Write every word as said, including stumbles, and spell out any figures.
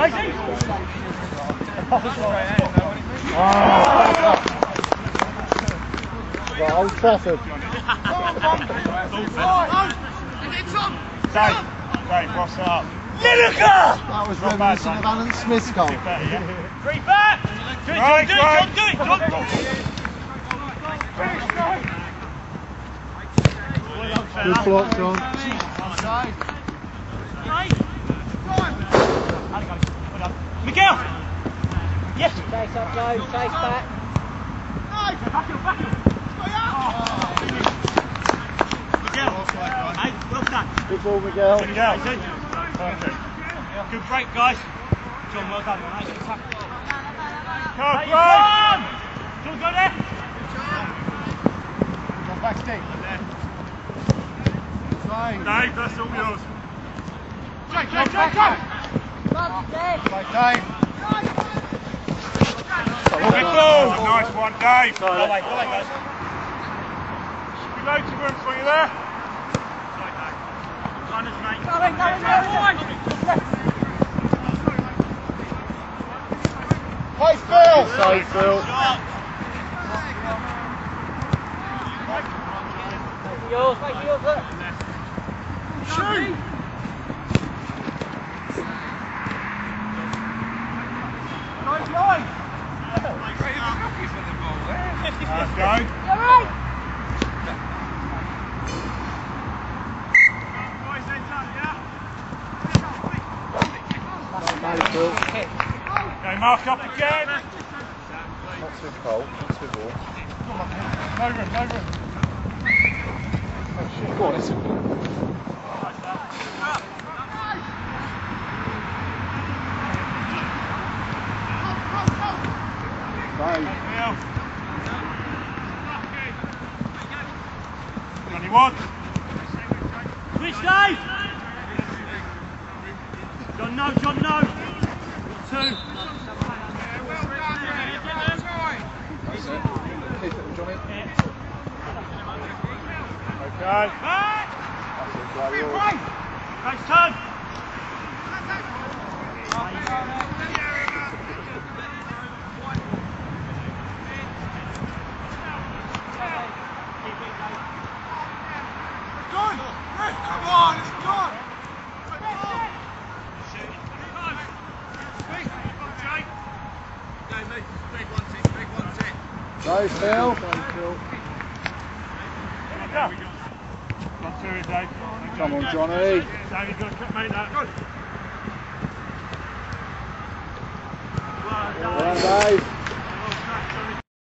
Right, Old Trafford. Dave, Dave, what's up? Lineker! That was reminiscent of Alan Smith's goal. Three back! Do it, right, do it, right. do it, John, do it, Good block, John. Miguel! Yes! Chase up low, chase back. Miguel! Hey, well done. Good ball, Miguel. Miguel. Perfect. Good break, guys. John, well done. Nice attack. Come Hey, on, John! John, go there. John, back deep. Dave, that's all yours. Jake, Jake, Jake, Jake! Right, Dave. Good ball. Nice one, Dave. Go away, go away, guys. Should be loads of room for you there. Runners, mate. Going, going, going, going. Hey, Phil! Save, Phil. Make yours, make yours, look. Shoot! Nice line. Let's go. You're right. Hey, Phil. Okay, mark up again. Not too cold, not too warm. No room, no room. Go on, it's a ball. twenty-one. Switch, Dave! John, no, John, no. Two. That's it. Keep it, Johnny. Okay. Back! That's it, great yours. Next turn. Come on, it's gone. Go, Phil. Go, Phil. Not two, Dave. Come on, Johnny. Dave, you've got to make that.